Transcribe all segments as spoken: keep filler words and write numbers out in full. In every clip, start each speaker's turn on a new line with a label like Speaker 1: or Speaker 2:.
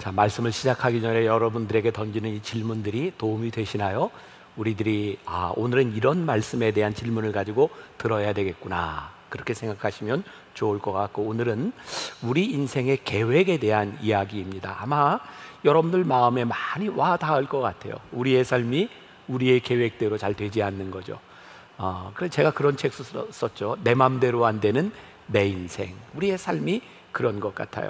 Speaker 1: 자, 말씀을 시작하기 전에 여러분들에게 던지는 이 질문들이 도움이 되시나요? 우리들이 아, 오늘은 이런 말씀에 대한 질문을 가지고 들어야 되겠구나, 그렇게 생각하시면 좋을 것 같고, 오늘은 우리 인생의 계획에 대한 이야기입니다. 아마 여러분들 마음에 많이 와 닿을 것 같아요. 우리의 삶이 우리의 계획대로 잘 되지 않는 거죠. 어, 그래서 제가 그런 책 썼죠. 내 맘대로 안 되는 내 인생. 우리의 삶이 그런 것 같아요.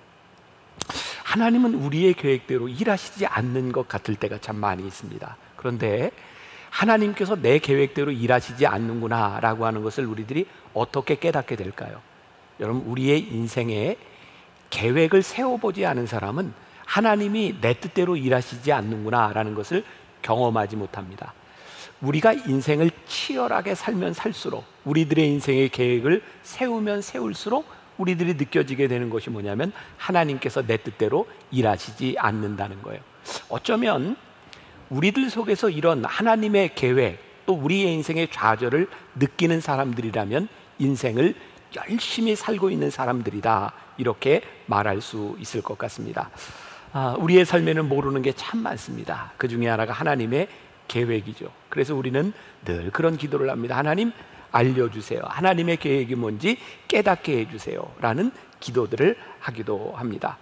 Speaker 1: 하나님은 우리의 계획대로 일하시지 않는 것 같을 때가 참 많이 있습니다. 그런데 하나님께서 내 계획대로 일하시지 않는구나 라고 하는 것을 우리들이 어떻게 깨닫게 될까요? 여러분, 우리의 인생에 계획을 세워보지 않은 사람은 하나님이 내 뜻대로 일하시지 않는구나 라는 것을 경험하지 못합니다. 우리가 인생을 치열하게 살면 살수록, 우리들의 인생의 계획을 세우면 세울수록 우리들이 느껴지게 되는 것이 뭐냐면 하나님께서 내 뜻대로 일하시지 않는다는 거예요. 어쩌면 우리들 속에서 이런 하나님의 계획, 또 우리의 인생의 좌절을 느끼는 사람들이라면 인생을 열심히 살고 있는 사람들이다, 이렇게 말할 수 있을 것 같습니다. 아, 우리의 삶에는 모르는 게 참 많습니다. 그 중에 하나가 하나님의 계획이죠. 그래서 우리는 늘 그런 기도를 합니다. 하나님, 알려주세요. 하나님의 계획이 뭔지 깨닫게 해주세요 라는 기도들을 하기도 합니다.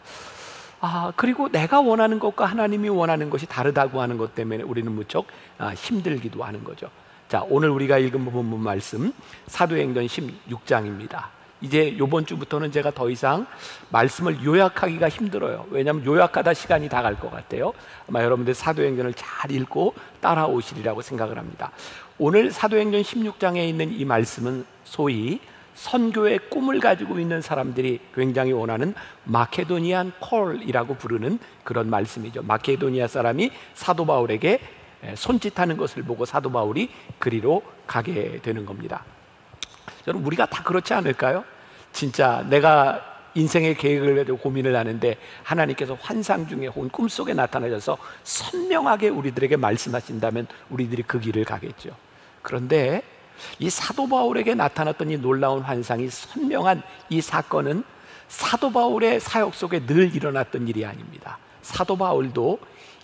Speaker 1: 아, 그리고 내가 원하는 것과 하나님이 원하는 것이 다르다고 하는 것 때문에 우리는 무척 아, 힘들기도 하는 거죠. 자, 오늘 우리가 읽은 본문 말씀 사도행전 십육 장입니다. 이제 이번 주부터는 제가 더 이상 말씀을 요약하기가 힘들어요. 왜냐하면 요약하다 시간이 다 갈 것 같아요. 아마 여러분들 사도행전을 잘 읽고 따라오시리라고 생각을 합니다. 오늘 사도행전 십육 장에 있는 이 말씀은 소위 선교의 꿈을 가지고 있는 사람들이 굉장히 원하는 마케도니안 콜이라고 부르는 그런 말씀이죠. 마케도니아 사람이 사도 바울에게 손짓하는 것을 보고 사도 바울이 그리로 가게 되는 겁니다. 여러분, 우리가 다 그렇지 않을까요? 진짜 내가 인생의 계획을 가지고 고민을 하는데 하나님께서 환상 중에 혹은 꿈속에 나타나셔서 선명하게 우리들에게 말씀하신다면 우리들이 그 길을 가겠죠. 그런데 이 사도 바울에게 나타났던 이 놀라운 환상이 선명한 이 사건은 사도 바울의 사역 속에 늘 일어났던 일이 아닙니다. 사도 바울도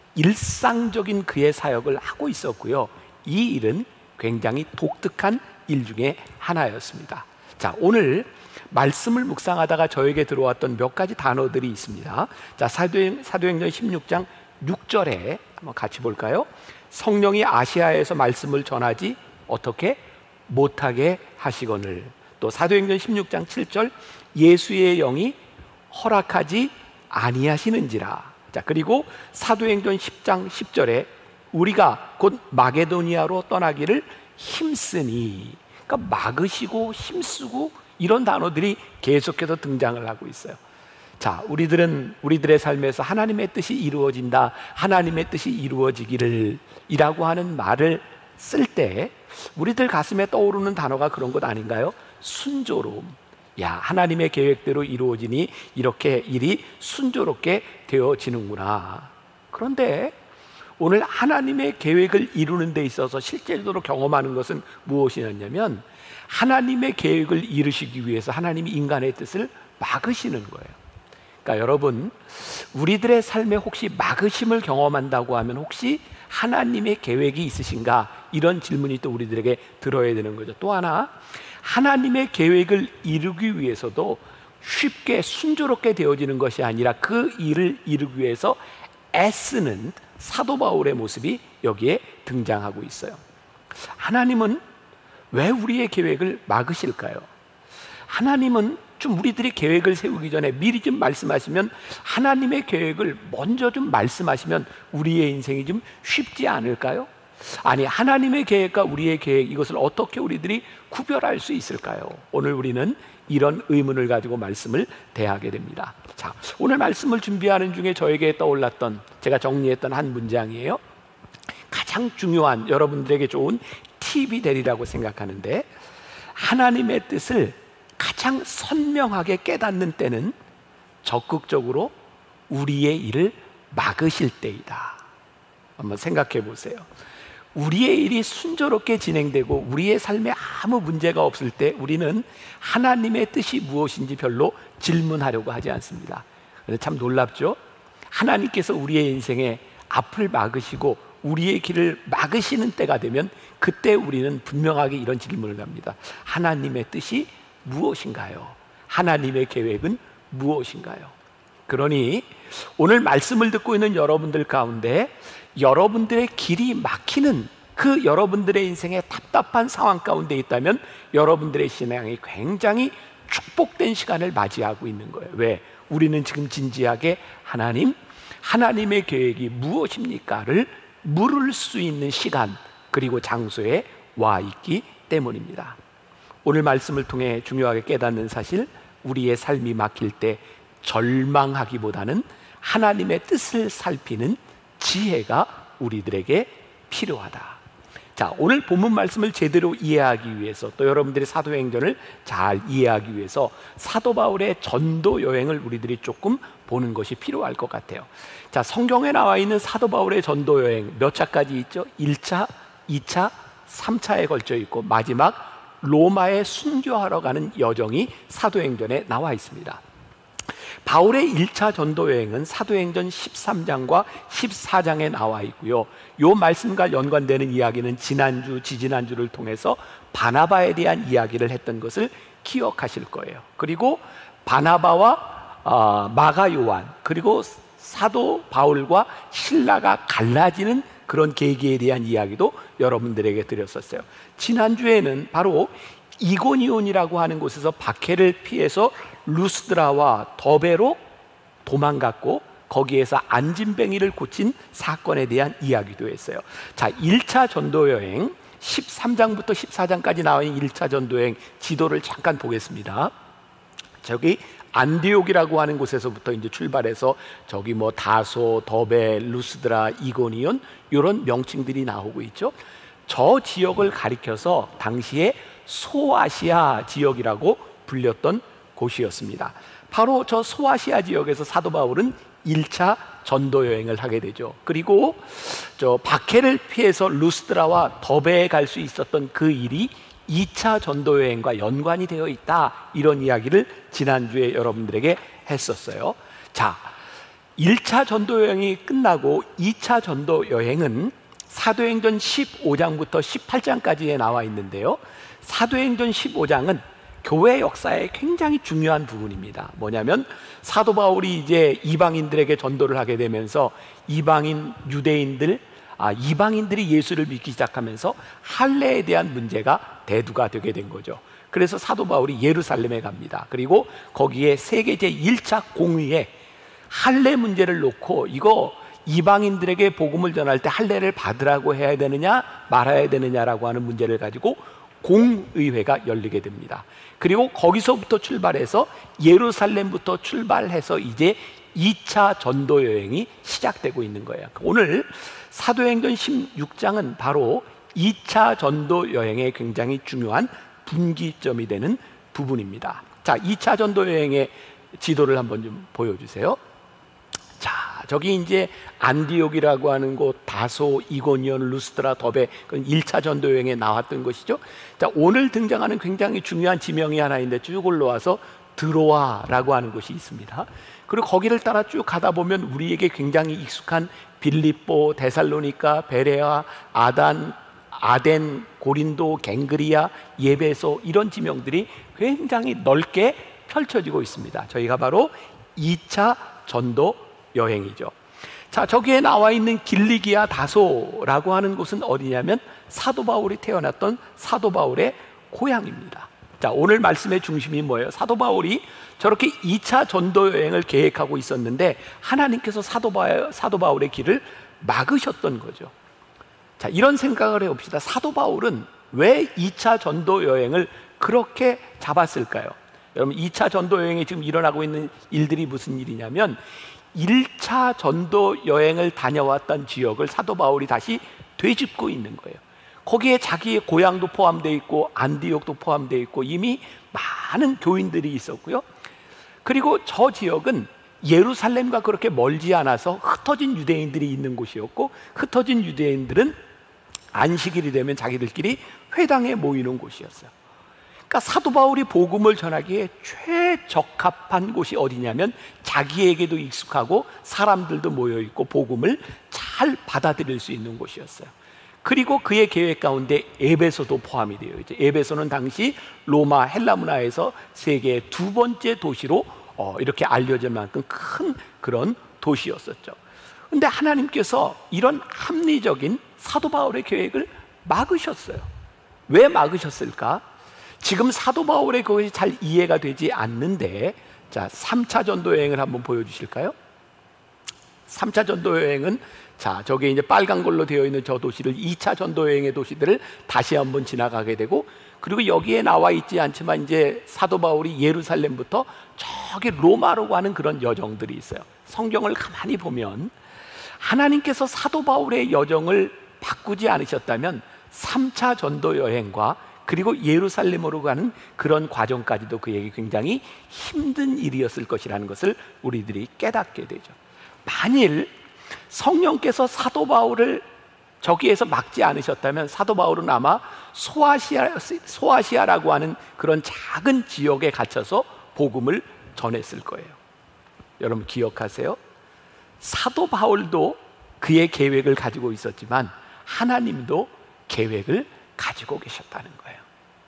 Speaker 1: 일상적인 그의 사역을 하고 있었고요, 이 일은 굉장히 독특한 일 중에 하나였습니다. 자, 오늘 말씀을 묵상하다가 저에게 들어왔던 몇 가지 단어들이 있습니다. 자, 사도행, 사도행전 십육 장 육 절에 한번 같이 볼까요? 성령이 아시아에서 말씀을 전하지 어떻게 못하게 하시거늘. 또 사도행전 십육 장 칠 절, 예수의 영이 허락하지 아니하시는지라. 자, 그리고 사도행전 십 장 십 절에 우리가 곧 마게도니아로 떠나기를 힘쓰니. 그러니까 막으시고 힘쓰고 이런 단어들이 계속해서 등장을 하고 있어요. 자, 우리들은 우리들의 삶에서 하나님의 뜻이 이루어진다, 하나님의 뜻이 이루어지기를 이라고 하는 말을 쓸 때 우리들 가슴에 떠오르는 단어가 그런 것 아닌가요? 순조로움. 야, 하나님의 계획대로 이루어지니 이렇게 일이 순조롭게 되어지는구나. 그런데 오늘 하나님의 계획을 이루는 데 있어서 실제적으로 경험하는 것은 무엇이었냐면 하나님의 계획을 이루시기 위해서 하나님이 인간의 뜻을 막으시는 거예요. 그러니까 여러분, 우리들의 삶에 혹시 막으심을 경험한다고 하면 혹시 하나님의 계획이 있으신가? 이런 질문이 또 우리들에게 들어야 되는 거죠. 또 하나, 하나님의 계획을 이루기 위해서도 쉽게 순조롭게 되어지는 것이 아니라 그 일을 이루기 위해서 애쓰는 사도 바울의 모습이 여기에 등장하고 있어요. 하나님은 왜 우리의 계획을 막으실까요? 하나님은 좀 우리들이 계획을 세우기 전에 미리 좀 말씀하시면, 하나님의 계획을 먼저 좀 말씀하시면 우리의 인생이 좀 쉽지 않을까요? 아니, 하나님의 계획과 우리의 계획, 이것을 어떻게 우리들이 구별할 수 있을까요? 오늘 우리는 이런 의문을 가지고 말씀을 대하게 됩니다. 자, 오늘 말씀을 준비하는 중에 저에게 떠올랐던, 제가 정리했던 한 문장이에요. 가장 중요한, 여러분들에게 좋은 팁이 되리라고 생각하는데, 하나님의 뜻을 가장 선명하게 깨닫는 때는 적극적으로 우리의 일을 막으실 때이다. 한번 생각해 보세요. 우리의 일이 순조롭게 진행되고 우리의 삶에 아무 문제가 없을 때 우리는 하나님의 뜻이 무엇인지 별로 질문하려고 하지 않습니다. 그런데 참 놀랍죠? 하나님께서 우리의 인생에 앞을 막으시고 우리의 길을 막으시는 때가 되면 그때 우리는 분명하게 이런 질문을 합니다. 하나님의 뜻이 무엇인가요? 하나님의 계획은 무엇인가요? 그러니 오늘 말씀을 듣고 있는 여러분들 가운데 여러분들의 길이 막히는 그 여러분들의 인생의 답답한 상황 가운데 있다면 여러분들의 신앙이 굉장히 축복된 시간을 맞이하고 있는 거예요. 왜? 우리는 지금 진지하게 하나님, 하나님의 계획이 무엇입니까?를 물을 수 있는 시간 그리고 장소에 와 있기 때문입니다. 오늘 말씀을 통해 중요하게 깨닫는 사실, 우리의 삶이 막힐 때 절망하기보다는 하나님의 뜻을 살피는 지혜가 우리들에게 필요하다. 자, 오늘 본문 말씀을 제대로 이해하기 위해서, 또 여러분들의 사도행전을 잘 이해하기 위해서 사도 바울의 전도 여행을 우리들이 조금 보는 것이 필요할 것 같아요. 자, 성경에 나와 있는 사도 바울의 전도 여행 몇 차까지 있죠? 일 차, 이 차, 삼 차에 걸쳐 있고 마지막 로마에 순교하러 가는 여정이 사도행전에 나와 있습니다. 바울의 일 차 전도 여행은 사도행전 십삼 장과 십사 장에 나와 있고요. 이 말씀과 연관되는 이야기는 지난주, 지지난주를 통해서 바나바에 대한 이야기를 했던 것을 기억하실 거예요. 그리고 바나바와 어, 마가 요한, 그리고 사도 바울과 신라가 갈라지는 그런 계기에 대한 이야기도 여러분들에게 드렸었어요. 지난주에는 바로 이고니온이라고 하는 곳에서 박해를 피해서 루스드라와 더베로 도망갔고 거기에서 안진뱅이를 고친 사건에 대한 이야기도 했어요. 자, 일 차 전도여행 십삼 장부터 십사 장까지 나와 있는 일 차 전도여행 지도를 잠깐 보겠습니다. 저기 안디옥이라고 하는 곳에서부터 이제 출발해서 저기 뭐 다소, 더베, 루스드라, 이고니온 이런 명칭들이 나오고 있죠. 저 지역을 가리켜서 당시에 소아시아 지역이라고 불렸던 곳이었습니다. 바로 저 소아시아 지역에서 사도 바울은 일 차 전도 여행을 하게 되죠. 그리고 저 박해를 피해서 루스드라와 더베에 갈 수 있었던 그 일이 이 차 전도 여행과 연관이 되어 있다, 이런 이야기를 지난주에 여러분들에게 했었어요. 자, 일 차 전도 여행이 끝나고 이 차 전도 여행은 사도행전 십오 장부터 십팔 장까지에 나와 있는데요. 사도행전 십오 장은 교회 역사에 굉장히 중요한 부분입니다. 뭐냐면 사도 바울이 이제 이방인들에게 전도를 하게 되면서 이방인 유대인들, 아, 이방인들이 예수를 믿기 시작하면서 할례에 대한 문제가 대두가 되게 된 거죠. 그래서 사도 바울이 예루살렘에 갑니다. 그리고 거기에 세계제 일 차 공의회 할례 문제를 놓고 이거 이방인들에게 복음을 전할 때 할례를 받으라고 해야 되느냐 말아야 되느냐라고 하는 문제를 가지고 공의회가 열리게 됩니다. 그리고 거기서부터 출발해서 예루살렘부터 출발해서 이제 이 차 전도 여행이 시작되고 있는 거예요. 오늘 사도행전 십육 장은 바로 이 차 전도 여행의 굉장히 중요한 분기점이 되는 부분입니다. 자, 이 차 전도 여행의 지도를 한번 좀 보여주세요. 자, 저기 이제 안디옥이라고 하는 곳, 다소, 이고니온, 루스드라, 더베, 그건 일 차 전도 여행에 나왔던 것이죠. 자, 오늘 등장하는 굉장히 중요한 지명이 하나 있는데 쭉 올라와서 드로아라고 하는 곳이 있습니다. 그리고 거기를 따라 쭉 가다 보면 우리에게 굉장히 익숙한 빌립보, 데살로니가, 베레아, 아단, 아덴, 고린도, 갱그리아, 예베소, 이런 지명들이 굉장히 넓게 펼쳐지고 있습니다. 저희가 바로 이 차 전도 여행이죠. 자, 저기에 나와 있는 길리기아 다소라고 하는 곳은 어디냐면 사도 바울이 태어났던 사도 바울의 고향입니다. 자, 오늘 말씀의 중심이 뭐예요? 사도 바울이 저렇게 이 차 전도 여행을 계획하고 있었는데 하나님께서 사도 바울, 사도 바울의 길을 막으셨던 거죠. 자, 이런 생각을 해봅시다. 사도 바울은 왜 이 차 전도 여행을 그렇게 잡았을까요? 여러분, 이 차 전도 여행에 지금 일어나고 있는 일들이 무슨 일이냐면 일 차 전도 여행을 다녀왔던 지역을 사도 바울이 다시 되짚고 있는 거예요. 거기에 자기의 고향도 포함되어 있고 안디옥도 포함되어 있고 이미 많은 교인들이 있었고요. 그리고 저 지역은 예루살렘과 그렇게 멀지 않아서 흩어진 유대인들이 있는 곳이었고 흩어진 유대인들은 안식일이 되면 자기들끼리 회당에 모이는 곳이었어요. 그러니까 사도 바울이 복음을 전하기에 최적합한 곳이 어디냐면 자기에게도 익숙하고 사람들도 모여있고 복음을 잘 받아들일 수 있는 곳이었어요. 그리고 그의 계획 가운데 에베소도 포함이 되어 있죠. 에베소는 당시 로마 헬라 문화에서 세계의 두 번째 도시로 어, 이렇게 알려질 만큼 큰 그런 도시였었죠. 그런데 하나님께서 이런 합리적인 사도 바울의 계획을 막으셨어요. 왜 막으셨을까? 지금 사도 바울의 그것이 잘 이해가 되지 않는데, 자, 삼 차 전도 여행을 한번 보여주실까요? 삼 차 전도 여행은, 자, 저게 이제 빨간 걸로 되어 있는 저 도시를 이 차 전도 여행의 도시들을 다시 한번 지나가게 되고, 그리고 여기에 나와 있지 않지만 이제 사도 바울이 예루살렘부터 저기 로마로 가는 그런 여정들이 있어요. 성경을 가만히 보면 하나님께서 사도 바울의 여정을 바꾸지 않으셨다면 삼 차 전도 여행과 그리고 예루살렘으로 가는 그런 과정까지도 그에게 굉장히 힘든 일이었을 것이라는 것을 우리들이 깨닫게 되죠. 만일 성령께서 사도 바울을 저기에서 막지 않으셨다면 사도 바울은 아마 소아시아, 소아시아라고 하는 그런 작은 지역에 갇혀서 복음을 전했을 거예요. 여러분 기억하세요? 사도 바울도 그의 계획을 가지고 있었지만 하나님도 계획을 가지고 계셨다는 거예요.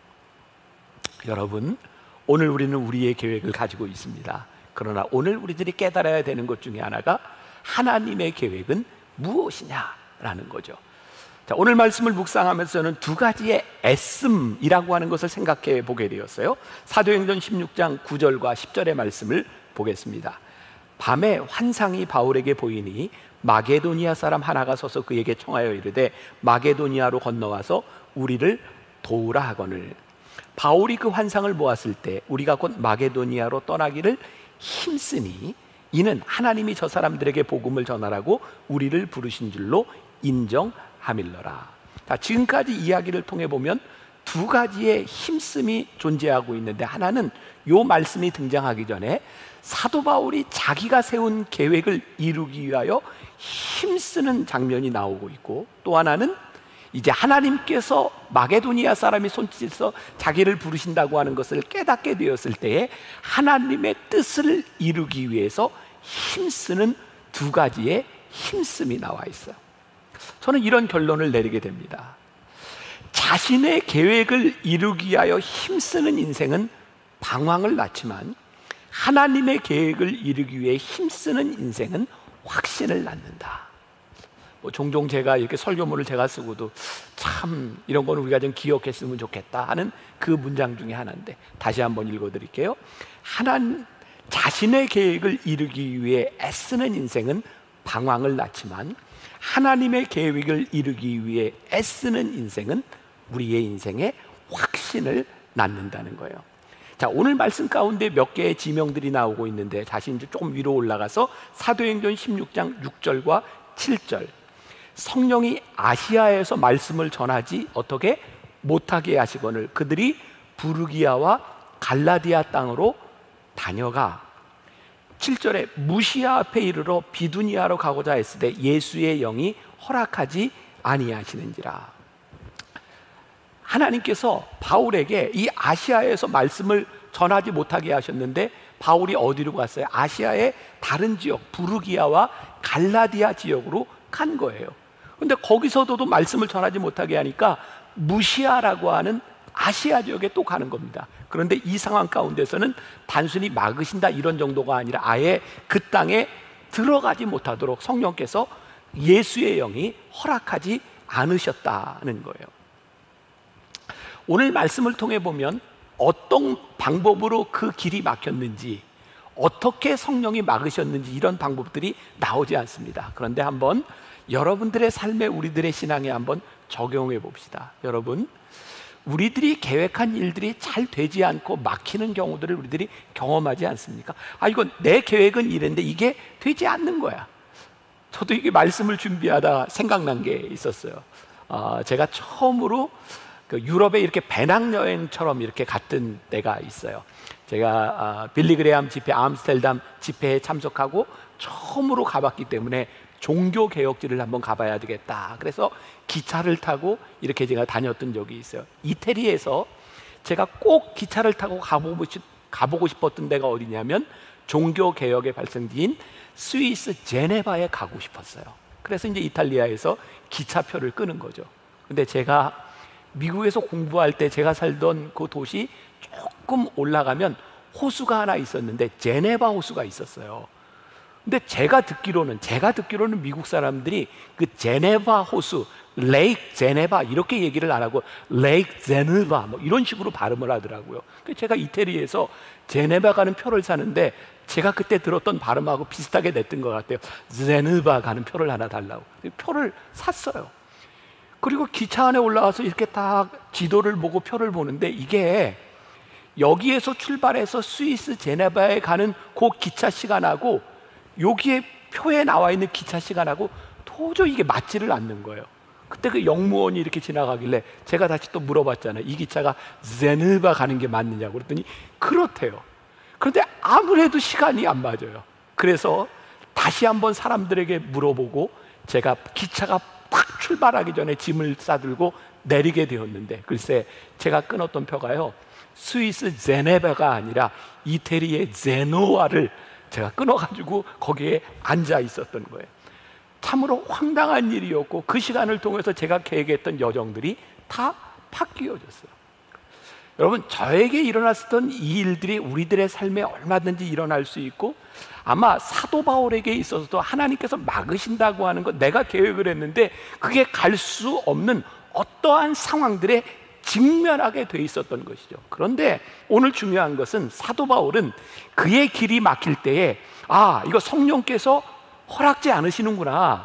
Speaker 1: 여러분, 오늘 우리는 우리의 계획을 가지고 있습니다. 그러나 오늘 우리들이 깨달아야 되는 것 중에 하나가 하나님의 계획은 무엇이냐라는 거죠. 자, 오늘 말씀을 묵상하면서 저는 두 가지의 애씀이라고 하는 것을 생각해 보게 되었어요. 사도행전 십육 장 구 절과 십 절의 말씀을 보겠습니다. 밤에 환상이 바울에게 보이니 마게도니아 사람 하나가 서서 그에게 청하여 이르되 마게도니아로 건너와서 우리를 도우라 하거늘. 바울이 그 환상을 보았을 때 우리가 곧 마게도니아로 떠나기를 힘쓰니 이는 하나님이 저 사람들에게 복음을 전하라고 우리를 부르신 줄로 인정함일러라. 자, 지금까지 이야기를 통해 보면 두 가지의 힘씀이 존재하고 있는데, 하나는 요 말씀이 등장하기 전에 사도 바울이 자기가 세운 계획을 이루기 위하여 힘쓰는 장면이 나오고 있고, 또 하나는 이제 하나님께서 마게도니아 사람이 손짓해서 자기를 부르신다고 하는 것을 깨닫게 되었을 때에 하나님의 뜻을 이루기 위해서 힘쓰는 두 가지의 힘씀이 나와 있어요. 저는 이런 결론을 내리게 됩니다. 자신의 계획을 이루기 위하여 힘쓰는 인생은 방황을 낳지만 하나님의 계획을 이루기 위해 힘쓰는 인생은 확신을 낳는다. 뭐 종종 제가 이렇게 설교문을 제가 쓰고도 참 이런 건 우리가 좀 기억했으면 좋겠다 하는 그 문장 중에 하나인데, 다시 한번 읽어드릴게요. 하나님 자신의 계획을 이루기 위해 애쓰는 인생은 방황을 낳지만 하나님의 계획을 이루기 위해 애쓰는 인생은 우리의 인생에 확신을 낳는다는 거예요. 자, 오늘 말씀 가운데 몇 개의 지명들이 나오고 있는데, 다시 이제 조금 위로 올라가서 사도행전 십육 장 육 절과 칠 절, 성령이 아시아에서 말씀을 전하지 어떻게 못하게 하시거늘 그들이 부르기아와 갈라디아 땅으로 다녀가. 칠 절에 무시아 앞에 이르러 비두니아로 가고자 했을 때 예수의 영이 허락하지 아니하시는지라. 하나님께서 바울에게 이 아시아에서 말씀을 전하지 못하게 하셨는데 바울이 어디로 갔어요? 아시아의 다른 지역 부르기아와 갈라디아 지역으로 간 거예요. 근데 거기서도 말씀을 전하지 못하게 하니까 무시아라고 하는 아시아 지역에 또 가는 겁니다. 그런데 이 상황 가운데서는 단순히 막으신다 이런 정도가 아니라 아예 그 땅에 들어가지 못하도록 성령께서 예수의 영이 허락하지 않으셨다는 거예요. 오늘 말씀을 통해 보면 어떤 방법으로 그 길이 막혔는지, 어떻게 성령이 막으셨는지 이런 방법들이 나오지 않습니다. 그런데 한번 여러분들의 삶에, 우리들의 신앙에 한번 적용해 봅시다. 여러분, 우리들이 계획한 일들이 잘 되지 않고 막히는 경우들을 우리들이 경험하지 않습니까? 아, 이건 내 계획은 이랬는데 이게 되지 않는 거야. 저도 이게 말씀을 준비하다 생각난 게 있었어요. 어, 제가 처음으로 그 유럽에 이렇게 배낭여행처럼 이렇게 갔던 때가 있어요. 제가 어, 빌리 그레함 집회, 암스테르담 집회에 참석하고 처음으로 가봤기 때문에 종교개혁지를 한번 가봐야 되겠다. 그래서 기차를 타고 이렇게 제가 다녔던 적이 있어요. 이태리에서 제가 꼭 기차를 타고 가보고, 싶, 가보고 싶었던 데가 어디냐면 종교개혁의 발생지인 스위스 제네바에 가고 싶었어요. 그래서 이제 이탈리아에서 기차표를 끄는 거죠. 근데 제가 미국에서 공부할 때 제가 살던 그 도시 조금 올라가면 호수가 하나 있었는데 제네바 호수가 있었어요. 근데 제가 듣기로는 제가 듣기로는 미국 사람들이 그 제네바 호수, 레이크 제네바 이렇게 얘기를 안 하고 레이크 제네바 뭐 이런 식으로 발음을 하더라고요. 그래서 제가 이태리에서 제네바 가는 표를 사는데 제가 그때 들었던 발음하고 비슷하게 냈던 것 같아요. 제네바 가는 표를 하나 달라고. 표를 샀어요. 그리고 기차 안에 올라가서 이렇게 딱 지도를 보고 표를 보는데 이게 여기에서 출발해서 스위스 제네바에 가는 그 기차 시간하고 여기에 표에 나와 있는 기차 시간하고 도저히 이게 맞지를 않는 거예요. 그때 그 영무원이 이렇게 지나가길래 제가 다시 또 물어봤잖아요. 이 기차가 제네바 가는 게 맞느냐고 그랬더니 그렇대요. 그런데 아무래도 시간이 안 맞아요. 그래서 다시 한번 사람들에게 물어보고 제가 기차가 딱 출발하기 전에 짐을 싸들고 내리게 되었는데 글쎄 제가 끊었던 표가요 스위스 제네바가 아니라 이태리의 제노아를 제가 끊어가지고 거기에 앉아 있었던 거예요. 참으로 황당한 일이었고 그 시간을 통해서 제가 계획했던 여정들이 다 바뀌어졌어요. 여러분, 저에게 일어났었던 이 일들이 우리들의 삶에 얼마든지 일어날 수 있고 아마 사도 바울에게 있어서도 하나님께서 막으신다고 하는 것, 내가 계획을 했는데 그게 갈 수 없는 어떠한 상황들에 직면하게 돼 있었던 것이죠. 그런데 오늘 중요한 것은 사도 바울은 그의 길이 막힐 때에 아, 이거 성령께서 허락지 않으시는구나,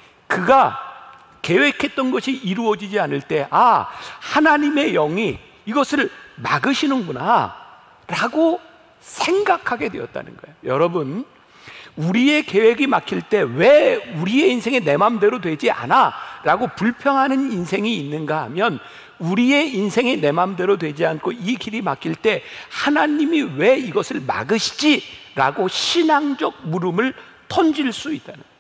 Speaker 1: 그가 계획했던 것이 이루어지지 않을 때 아, 하나님의 영이 이것을 막으시는구나 라고 생각하게 되었다는 거예요. 여러분, 우리의 계획이 막힐 때 왜 우리의 인생이 내 마음대로 되지 않아 라고 불평하는 인생이 있는가 하면 우리의 인생이 내 마음대로 되지 않고 이 길이 막힐 때 하나님이 왜 이것을 막으시지? 라고 신앙적 물음을 던질 수 있다는 거예요.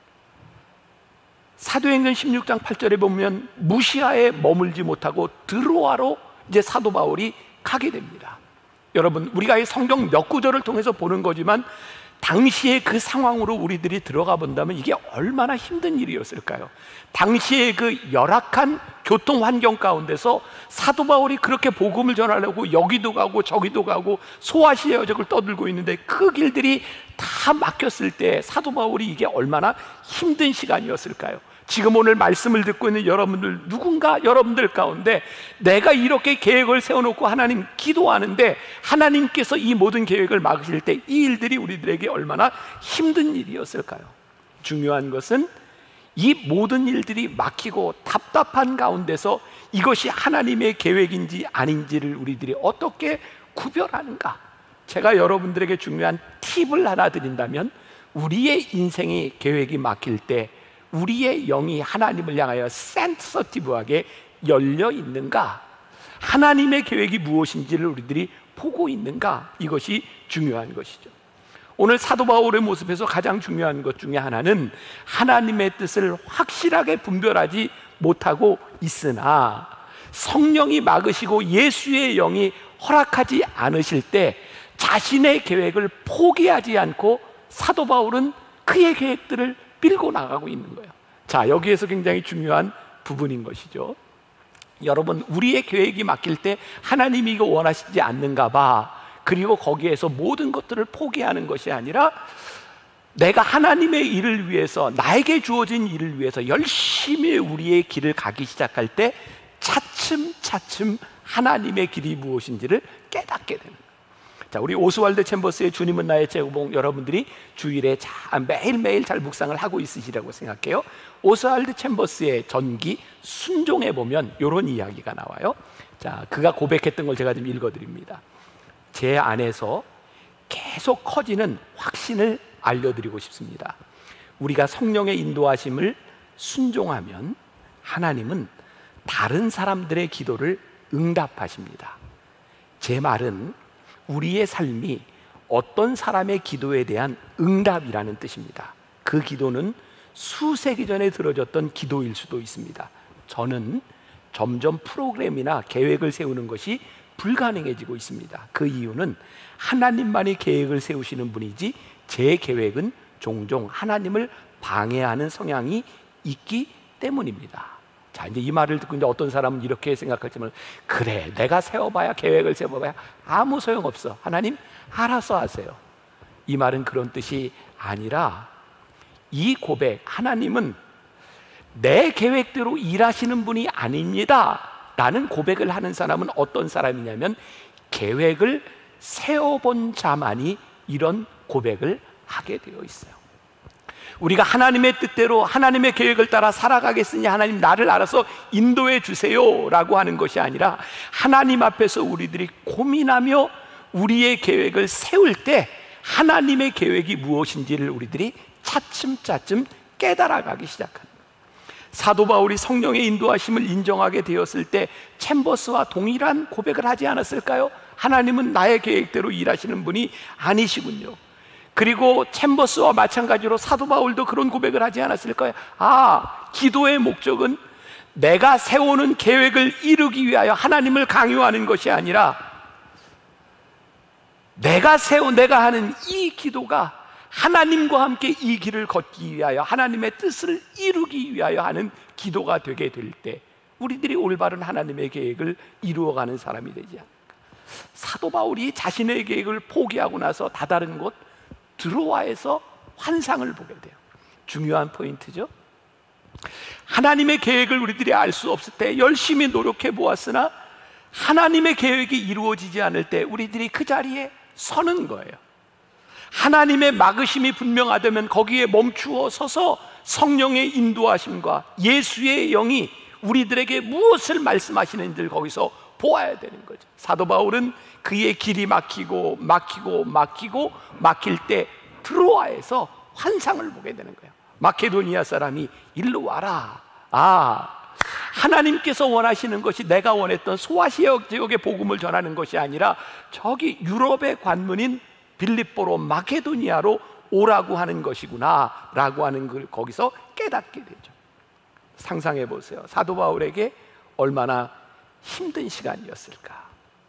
Speaker 1: 사도행전 십육 장 팔 절에 보면 무시아에 머물지 못하고 드로아로 이제 사도 바울이 가게 됩니다. 여러분, 우리가 이 성경 몇 구절을 통해서 보는 거지만 당시의 그 상황으로 우리들이 들어가 본다면 이게 얼마나 힘든 일이었을까요? 당시의 그 열악한 교통 환경 가운데서 사도 바울이 그렇게 복음을 전하려고 여기도 가고 저기도 가고 소아시아 여적을 떠들고 있는데 그 길들이 다 막혔을 때 사도 바울이 이게 얼마나 힘든 시간이었을까요? 지금 오늘 말씀을 듣고 있는 여러분들, 누군가 여러분들 가운데 내가 이렇게 계획을 세워놓고 하나님 기도하는데 하나님께서 이 모든 계획을 막으실 때 이 일들이 우리들에게 얼마나 힘든 일이었을까요? 중요한 것은 이 모든 일들이 막히고 답답한 가운데서 이것이 하나님의 계획인지 아닌지를 우리들이 어떻게 구별하는가? 제가 여러분들에게 중요한 팁을 하나 드린다면 우리의 인생의 계획이 막힐 때 우리의 영이 하나님을 향하여 센서티브하게 열려 있는가? 하나님의 계획이 무엇인지를 우리들이 보고 있는가? 이것이 중요한 것이죠. 오늘 사도 바울의 모습에서 가장 중요한 것 중에 하나는 하나님의 뜻을 확실하게 분별하지 못하고 있으나 성령이 막으시고 예수의 영이 허락하지 않으실 때 자신의 계획을 포기하지 않고 사도 바울은 그의 계획들을 밀고 나가고 있는 거예요. 자, 여기에서 굉장히 중요한 부분인 것이죠. 여러분, 우리의 계획이 막힐 때 하나님이 이거 원하시지 않는가 봐, 그리고 거기에서 모든 것들을 포기하는 것이 아니라 내가 하나님의 일을 위해서, 나에게 주어진 일을 위해서 열심히 우리의 길을 가기 시작할 때 차츰차츰 하나님의 길이 무엇인지를 깨닫게 되는 거예요. 자, 우리 오스왈드 챔버스의 주님은 나의 제공, 여러분들이 주일에 잘, 매일매일 잘 묵상을 하고 있으시라고 생각해요. 오스왈드 챔버스의 전기 순종에 보면 이런 이야기가 나와요. 자, 그가 고백했던 걸 제가 좀 읽어드립니다. 제 안에서 계속 커지는 확신을 알려드리고 싶습니다. 우리가 성령의 인도하심을 순종하면 하나님은 다른 사람들의 기도를 응답하십니다. 제 말은 우리의 삶이 어떤 사람의 기도에 대한 응답이라는 뜻입니다. 그 기도는 수세기 전에 들어졌던 기도일 수도 있습니다. 저는 점점 프로그램이나 계획을 세우는 것이 불가능해지고 있습니다. 그 이유는 하나님만이 계획을 세우시는 분이지 제 계획은 종종 하나님을 방해하는 성향이 있기 때문입니다. 자, 이제 이 말을 듣고 이제 어떤 사람은 이렇게 생각할지만, 그래, 내가 세워봐야, 계획을 세워봐야 아무 소용없어, 하나님 알아서 하세요. 이 말은 그런 뜻이 아니라, 이 고백, 하나님은 내 계획대로 일하시는 분이 아닙니다 라는 고백을 하는 사람은 어떤 사람이냐면, 계획을 세워본 자만이 이런 고백을 하게 되어 있어요. 우리가 하나님의 뜻대로 하나님의 계획을 따라 살아가겠으니 하나님 나를 알아서 인도해 주세요 라고 하는 것이 아니라, 하나님 앞에서 우리들이 고민하며 우리의 계획을 세울 때 하나님의 계획이 무엇인지를 우리들이 차츰차츰 깨달아가기 시작합니다. 사도 바울이 성령의 인도하심을 인정하게 되었을 때 챔버스와 동일한 고백을 하지 않았을까요? 하나님은 나의 계획대로 일하시는 분이 아니시군요. 그리고 챔버스와 마찬가지로 사도 바울도 그런 고백을 하지 않았을까요? 아, 기도의 목적은 내가 세우는 계획을 이루기 위하여 하나님을 강요하는 것이 아니라, 내가 세우 내가 하는 이 기도가 하나님과 함께 이 길을 걷기 위하여 하나님의 뜻을 이루기 위하여 하는 기도가 되게 될 때 우리들이 올바른 하나님의 계획을 이루어가는 사람이 되지 않을까. 사도 바울이 자신의 계획을 포기하고 나서 다다른 곳 드로아에서 환상을 보게 돼요. 중요한 포인트죠. 하나님의 계획을 우리들이 알 수 없을 때 열심히 노력해 보았으나 하나님의 계획이 이루어지지 않을 때 우리들이 그 자리에 서는 거예요. 하나님의 막으심이 분명하다면 거기에 멈추어 서서 성령의 인도하심과 예수의 영이 우리들에게 무엇을 말씀하시는지를 거기서 보아야 되는 거죠. 사도 바울은 그의 길이 막히고 막히고 막히고 막힐 때 드로아에서 환상을 보게 되는 거예요. 마케도니아 사람이 일로 와라. 아, 하나님께서 원하시는 것이 내가 원했던 소아시아 지역의 복음을 전하는 것이 아니라 저기 유럽의 관문인 빌립보로 마케도니아로 오라고 하는 것이구나 라고 하는 걸 거기서 깨닫게 되죠. 상상해 보세요. 사도 바울에게 얼마나 힘든 시간이었을까.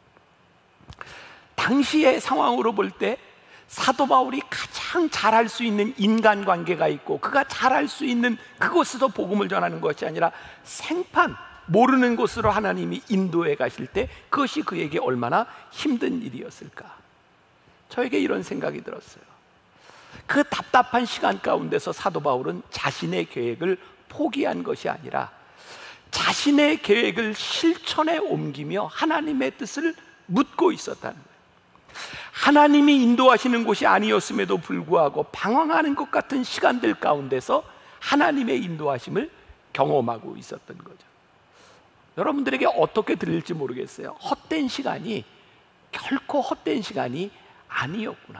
Speaker 1: 당시의 상황으로 볼 때 사도 바울이 가장 잘할 수 있는 인간관계가 있고 그가 잘할 수 있는 그곳에서 복음을 전하는 것이 아니라 생판 모르는 곳으로 하나님이 인도해 가실 때 그것이 그에게 얼마나 힘든 일이었을까. 저에게 이런 생각이 들었어요. 그 답답한 시간 가운데서 사도 바울은 자신의 계획을 포기한 것이 아니라 자신의 계획을 실천에 옮기며 하나님의 뜻을 묻고 있었다는 거예요. 하나님이 인도하시는 곳이 아니었음에도 불구하고 방황하는 것 같은 시간들 가운데서 하나님의 인도하심을 경험하고 있었던 거죠. 여러분들에게 어떻게 들릴지 모르겠어요. 헛된 시간이 결코 헛된 시간이 아니었구나.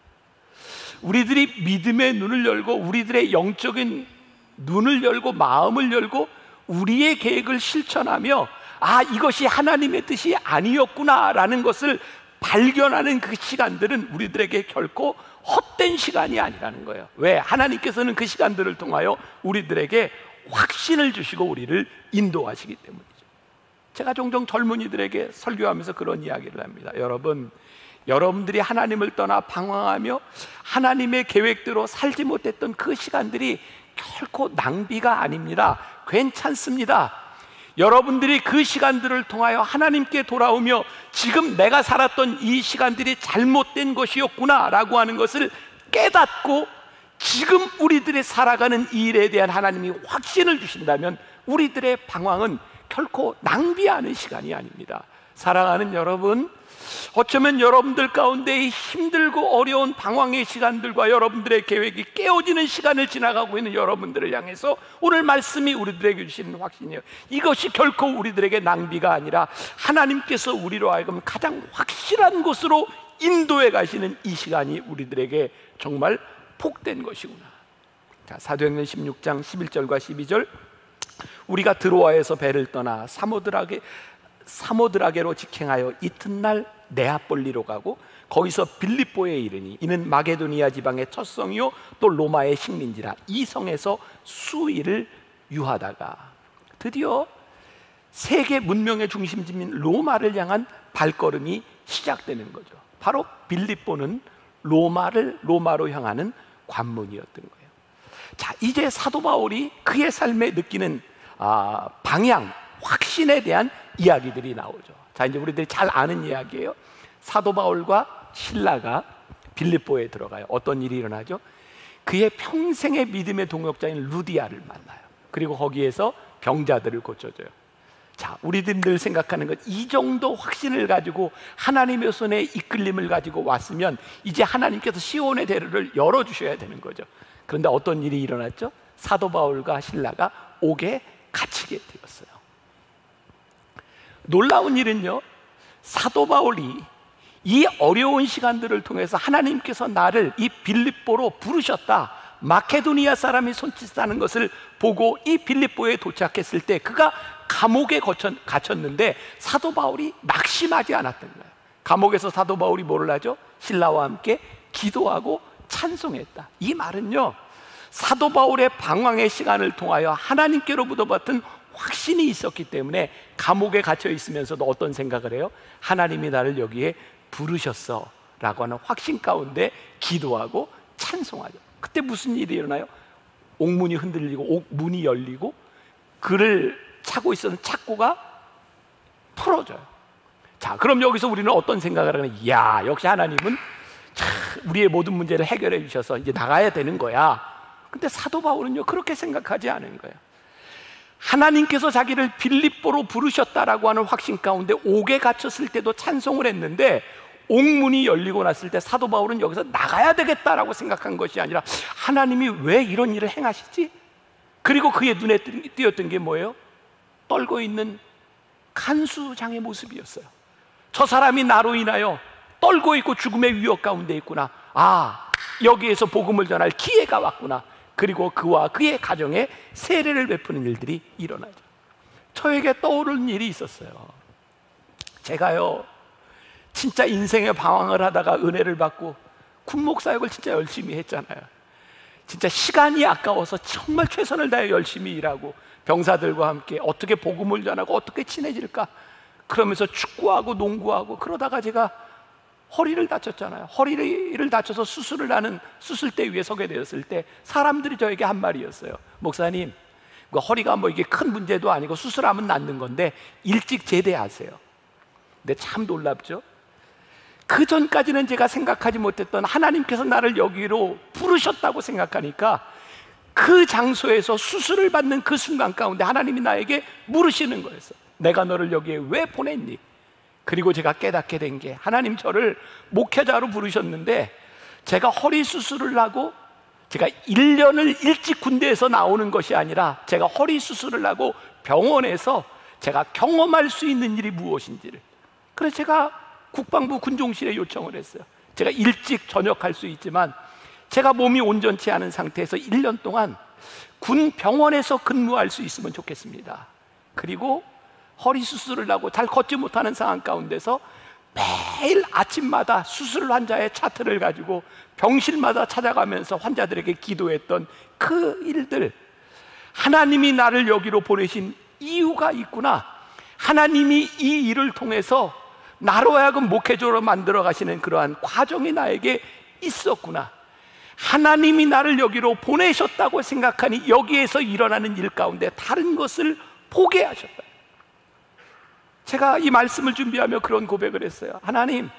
Speaker 1: 우리들이 믿음의 눈을 열고 우리들의 영적인 눈을 열고 마음을 열고 우리의 계획을 실천하며 아, 이것이 하나님의 뜻이 아니었구나 라는 것을 발견하는 그 시간들은 우리들에게 결코 헛된 시간이 아니라는 거예요. 왜? 하나님께서는 그 시간들을 통하여 우리들에게 확신을 주시고 우리를 인도하시기 때문이죠. 제가 종종 젊은이들에게 설교하면서 그런 이야기를 합니다. 여러분, 여러분들이 하나님을 떠나 방황하며 하나님의 계획대로 살지 못했던 그 시간들이 결코 낭비가 아닙니다. 괜찮습니다. 여러분들이 그 시간들을 통하여 하나님께 돌아오며 지금 내가 살았던 이 시간들이 잘못된 것이었구나 라고 하는 것을 깨닫고 지금 우리들이 살아가는 이 일에 대한 하나님이 확신을 주신다면 우리들의 방황은 결코 낭비하는 시간이 아닙니다. 사랑하는 여러분, 어쩌면 여러분들 가운데 힘들고 어려운 방황의 시간들과 여러분들의 계획이 깨어지는 시간을 지나가고 있는 여러분들을 향해서 오늘 말씀이 우리들에게 주시는 확신이에요. 이것이 결코 우리들에게 낭비가 아니라 하나님께서 우리로 하여금 가장 확실한 곳으로 인도해 가시는 이 시간이 우리들에게 정말 복된 것이구나. 자, 사도행전 십육 장 십일 절과 십이 절, 우리가 드로아에서 배를 떠나 사모드라게 사모드라게로 직행하여 이튿날 네아폴리로 가고 거기서 빌립보에 이르니 이는 마게도니아 지방의 첫 성이요 또 로마의 식민지라. 이 성에서 수일을 유하다가 드디어 세계 문명의 중심지인 로마를 향한 발걸음이 시작되는 거죠. 바로 빌립보는 로마를 로마로 향하는 관문이었던 거예요. 자, 이제 사도 바울이 그의 삶에 느끼는 아, 방향, 확신에 대한 이야기들이 나오죠. 자, 이제 우리들이 잘 아는 이야기예요. 사도 바울과 실라가 빌립보에 들어가요. 어떤 일이 일어나죠? 그의 평생의 믿음의 동역자인 루디아를 만나요. 그리고 거기에서 병자들을 고쳐줘요. 자, 우리들 늘 생각하는 것, 이 정도 확신을 가지고 하나님의 손에 이끌림을 가지고 왔으면 이제 하나님께서 시온의 대로를 열어주셔야 되는 거죠. 그런데 어떤 일이 일어났죠? 사도 바울과 실라가 옥에 갇히게 되었어요. 놀라운 일은요, 사도 바울이 이 어려운 시간들을 통해서 하나님께서 나를 이 빌립보로 부르셨다, 마케도니아 사람이 손짓하는 것을 보고 이 빌립보에 도착했을 때 그가 감옥에 갇혔는데 사도 바울이 낙심하지 않았던 거예요. 감옥에서 사도 바울이 뭐를 하죠? 신라와 함께 기도하고 찬송했다. 이 말은요, 사도 바울의 방황의 시간을 통하여 하나님께로부터 받은 확신이 있었기 때문에 감옥에 갇혀 있으면서도 어떤 생각을 해요? 하나님이 나를 여기에 부르셨어 라고 하는 확신 가운데 기도하고 찬송하죠. 그때 무슨 일이 일어나요? 옥문이 흔들리고 옥문이 열리고 그를 차고 있었던 착고가 풀어져요. 자, 그럼 여기서 우리는 어떤 생각을 하냐? 이야, 역시 하나님은 참 우리의 모든 문제를 해결해 주셔서 이제 나가야 되는 거야. 근데 사도 바울은요, 그렇게 생각하지 않은 거예요. 하나님께서 자기를 빌립보로 부르셨다라고 하는 확신 가운데 옥에 갇혔을 때도 찬송을 했는데, 옥문이 열리고 났을 때 사도 바울은 여기서 나가야 되겠다라고 생각한 것이 아니라 하나님이 왜 이런 일을 행하시지? 그리고 그의 눈에 띄었던 게 뭐예요? 떨고 있는 간수장의 모습이었어요. 저 사람이 나로 인하여 떨고 있고 죽음의 위협 가운데 있구나. 아, 여기에서 복음을 전할 기회가 왔구나. 그리고 그와 그의 가정에 세례를 베푸는 일들이 일어나죠. 저에게 떠오르는 일이 있었어요. 제가요, 진짜 인생의 방황을 하다가 은혜를 받고 군목 사역을 진짜 열심히 했잖아요. 진짜 시간이 아까워서 정말 최선을 다해 열심히 일하고 병사들과 함께 어떻게 복음을 전하고 어떻게 친해질까, 그러면서 축구하고 농구하고 그러다가 제가 허리를 다쳤잖아요. 허리를 다쳐서 수술을 하는 수술대 위에 서게 되었을 때 사람들이 저에게 한 말이었어요. 목사님, 허리가 뭐 이게 큰 문제도 아니고 수술하면 낫는 건데 일찍 제대하세요. 근데 참 놀랍죠? 그 전까지는 제가 생각하지 못했던 하나님께서 나를 여기로 부르셨다고 생각하니까 그 장소에서 수술을 받는 그 순간 가운데 하나님이 나에게 물으시는 거였어요. 내가 너를 여기에 왜 보냈니? 그리고 제가 깨닫게 된 게, 하나님 저를 목회자로 부르셨는데 제가 허리 수술을 하고 제가 일 년을 일찍 군대에서 나오는 것이 아니라 제가 허리 수술을 하고 병원에서 제가 경험할 수 있는 일이 무엇인지를, 그래서 제가 국방부 군종실에 요청을 했어요. 제가 일찍 전역할 수 있지만 제가 몸이 온전치 않은 상태에서 일 년 동안 군 병원에서 근무할 수 있으면 좋겠습니다. 그리고 허리 수술을 하고 잘 걷지 못하는 상황 가운데서 매일 아침마다 수술 환자의 차트를 가지고 병실마다 찾아가면서 환자들에게 기도했던 그 일들, 하나님이 나를 여기로 보내신 이유가 있구나. 하나님이 이 일을 통해서 나로 하여금 목회자로 만들어 가시는 그러한 과정이 나에게 있었구나. 하나님이 나를 여기로 보내셨다고 생각하니 여기에서 일어나는 일 가운데 다른 것을 포기하셨다. 제가 이 말씀을 준비하며 그런 고백을 했어요. 하나님,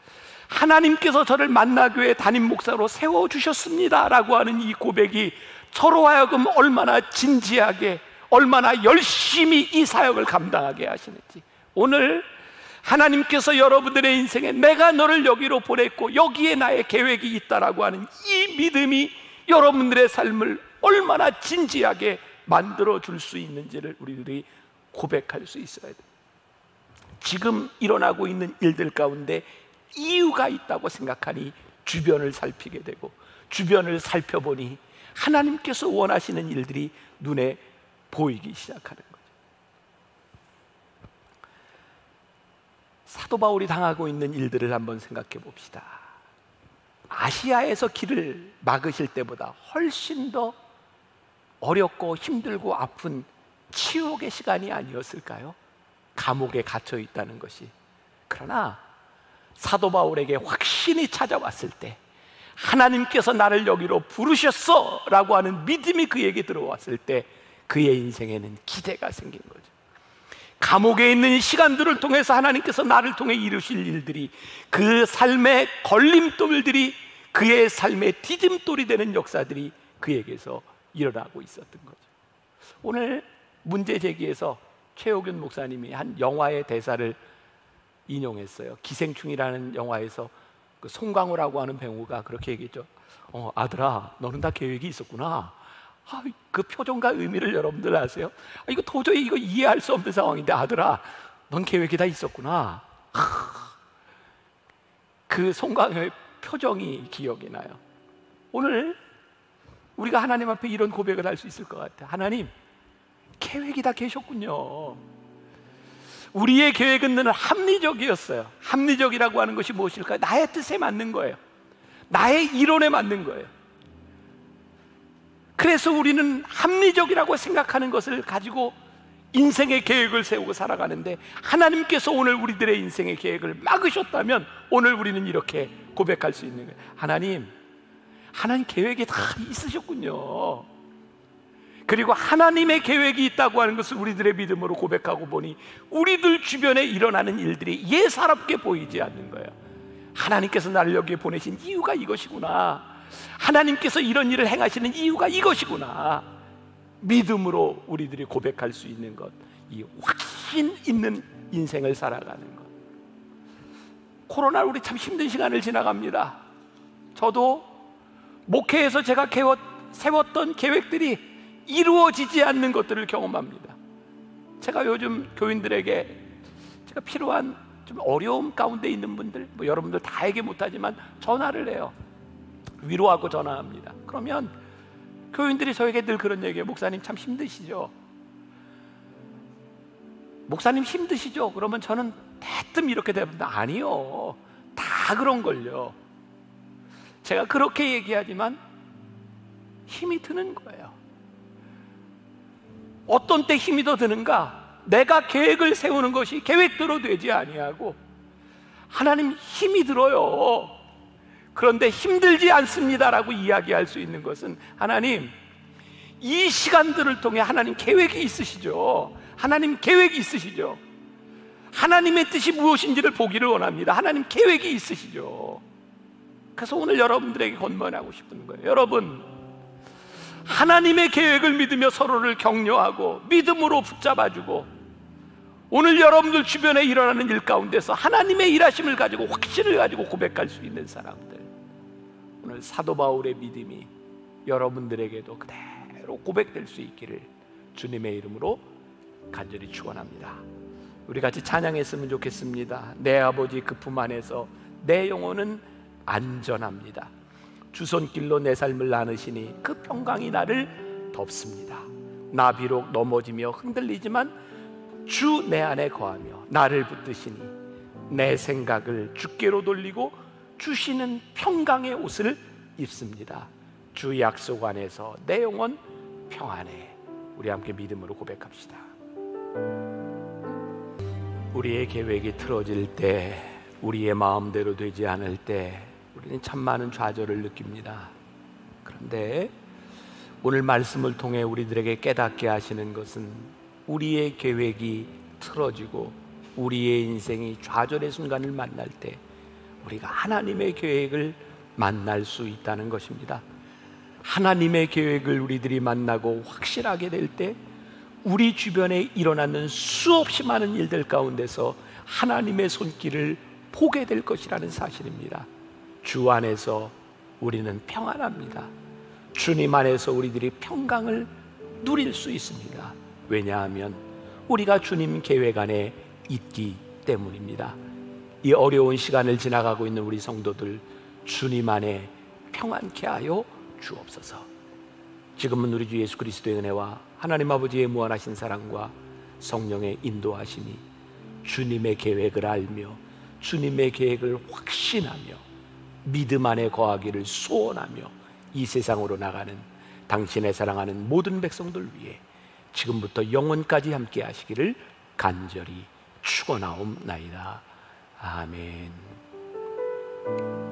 Speaker 1: 하나님께서 저를 만나교회 담임 목사로 세워주셨습니다 라고 하는 이 고백이 저로 하여금 얼마나 진지하게, 얼마나 열심히 이 사역을 감당하게 하시는지, 오늘 하나님께서 여러분들의 인생에 내가 너를 여기로 보냈고 여기에 나의 계획이 있다라고 하는 이 믿음이 여러분들의 삶을 얼마나 진지하게 만들어 줄 수 있는지를 우리들이 고백할 수 있어야 돼요. 지금 일어나고 있는 일들 가운데 이유가 있다고 생각하니 주변을 살피게 되고, 주변을 살펴보니 하나님께서 원하시는 일들이 눈에 보이기 시작하는 거예요. 사도 바울이 당하고 있는 일들을 한번 생각해 봅시다. 아시아에서 길을 막으실 때보다 훨씬 더 어렵고 힘들고 아픈 치욕의 시간이 아니었을까요? 감옥에 갇혀 있다는 것이. 그러나 사도 바울에게 확신이 찾아왔을 때, 하나님께서 나를 여기로 부르셨어 라고 하는 믿음이 그에게 들어왔을 때 그의 인생에는 기대가 생긴 거죠. 감옥에 있는 시간들을 통해서 하나님께서 나를 통해 이루실 일들이, 그 삶의 걸림돌들이 그의 삶의 디딤돌이 되는 역사들이 그에게서 일어나고 있었던 거죠. 오늘 문제 제기에서 최옥윤 목사님이 한 영화의 대사를 인용했어요. 기생충이라는 영화에서 그 송강호라고 하는 배우가 그렇게 얘기했죠. 어, 아들아, 너는 다 계획이 있었구나. 아, 그 표정과 의미를 여러분들 아세요? 아, 이거 도저히 이거 이해할 수 없는 상황인데, 아들아, 넌 계획이 다 있었구나. 아, 그 송강호의 표정이 기억이 나요. 오늘 우리가 하나님 앞에 이런 고백을 할 수 있을 것 같아요. 하나님, 계획이 다 계셨군요. 우리의 계획은 늘 합리적이었어요. 합리적이라고 하는 것이 무엇일까요? 나의 뜻에 맞는 거예요. 나의 이론에 맞는 거예요. 그래서 우리는 합리적이라고 생각하는 것을 가지고 인생의 계획을 세우고 살아가는데, 하나님께서 오늘 우리들의 인생의 계획을 막으셨다면 오늘 우리는 이렇게 고백할 수 있는 거예요. 하나님, 하나님 계획이 다 있으셨군요. 그리고 하나님의 계획이 있다고 하는 것을 우리들의 믿음으로 고백하고 보니 우리들 주변에 일어나는 일들이 예사롭게 보이지 않는 거예요. 하나님께서 나를 여기에 보내신 이유가 이것이구나. 하나님께서 이런 일을 행하시는 이유가 이것이구나. 믿음으로 우리들이 고백할 수 있는 것, 이 확신 있는 인생을 살아가는 것. 코로나 우리 참 힘든 시간을 지나갑니다. 저도 목회에서 제가 세웠던 계획들이 이루어지지 않는 것들을 경험합니다. 제가 요즘 교인들에게 제가 필요한 좀 어려움 가운데 있는 분들, 뭐 여러분들 다 얘기 못하지만 전화를 해요. 위로하고 전화합니다. 그러면 교인들이 저에게 늘 그런 얘기해요. 목사님 참 힘드시죠? 목사님 힘드시죠? 그러면 저는 대뜸 이렇게 대답합니다. 아니요, 다 그런걸요. 제가 그렇게 얘기하지만 힘이 드는 거예요. 어떤 때 힘이 더 드는가? 내가 계획을 세우는 것이 계획대로 되지 아니하고 하나님 힘이 들어요. 그런데 힘들지 않습니다라고 이야기할 수 있는 것은, 하나님 이 시간들을 통해 하나님 계획이 있으시죠. 하나님 계획이 있으시죠. 하나님의 뜻이 무엇인지를 보기를 원합니다. 하나님 계획이 있으시죠. 그래서 오늘 여러분들에게 권면하고 싶은 거예요. 여러분, 하나님의 계획을 믿으며 서로를 격려하고 믿음으로 붙잡아주고, 오늘 여러분들 주변에 일어나는 일 가운데서 하나님의 일하심을 가지고 확신을 가지고 고백할 수 있는 사람들, 오늘 사도 바울의 믿음이 여러분들에게도 그대로 고백될 수 있기를 주님의 이름으로 간절히 축원합니다. 우리 같이 찬양했으면 좋겠습니다. 내 아버지 그 품 안에서 내 영혼은 안전합니다. 주 손길로 내 삶을 나누시니 그 평강이 나를 덮습니다. 나 비록 넘어지며 흔들리지만 주 내 안에 거하며 나를 붙드시니 내 생각을 주께로 돌리고 주시는 평강의 옷을 입습니다. 주 약속 안에서 내 영혼 평안해. 우리 함께 믿음으로 고백합시다. 우리의 계획이 틀어질 때, 우리의 마음대로 되지 않을 때 우리는 참 많은 좌절을 느낍니다. 그런데 오늘 말씀을 통해 우리들에게 깨닫게 하시는 것은, 우리의 계획이 틀어지고 우리의 인생이 좌절의 순간을 만날 때 우리가 하나님의 계획을 만날 수 있다는 것입니다. 하나님의 계획을 우리들이 만나고 확실하게 될 때 우리 주변에 일어나는 수없이 많은 일들 가운데서 하나님의 손길을 보게 될 것이라는 사실입니다. 주 안에서 우리는 평안합니다. 주님 안에서 우리들이 평강을 누릴 수 있습니다. 왜냐하면 우리가 주님 계획 안에 있기 때문입니다. 이 어려운 시간을 지나가고 있는 우리 성도들, 주님 안에 평안케 하여 주옵소서. 지금은 우리 주 예수 그리스도의 은혜와 하나님 아버지의 무한하신 사랑과 성령의 인도하심이 주님의 계획을 알며 주님의 계획을 확신하며 믿음 안에 거하기를 소원하며 이 세상으로 나가는 당신의 사랑하는 모든 백성들 위해 지금부터 영원까지 함께 하시기를 간절히 축원하옵나이다. 아멘.